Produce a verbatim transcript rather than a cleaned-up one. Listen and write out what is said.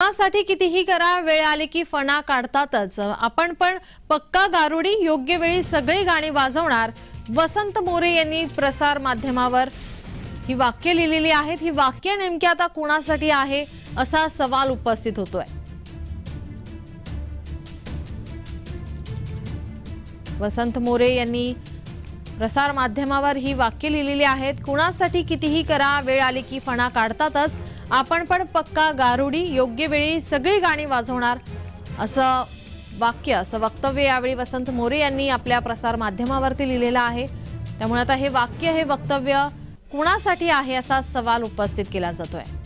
कुणासाठी कितीही करा, वेळ आली की फणा काढतातच. आपण पण पक्का गारुडी, योग्य वेळी सगळी गाणी वाजवणार. वसंत मोरे यांनी प्रसार माध्यमावर ही वाक्य लिहिलेली आहेत. ही वाक्य नेमकी आता कुणासाठी आहे असा सवाल उपस्थित होतोय. वसंत मोरे यांनी प्रसार माध्यमावर ही वाक्य लिहिलेली आहेत. कुणासाठी कितीही करा, वेळ आली की फणा काढतातच. आपण पण पक्का गारुडी, योग्य वेळी सगळी गाणी वाजवणार असं वाक्य, असं वक्तव्य यावेळी वसंत मोरे यांनी आपल्या प्रसार माध्यमावरती लिहिलेलं आहे. त्यामुळे आता हे वाक्य, हे वक्तव्य कुणासाठी आहे असा सवाल उपस्थित केला जातोय.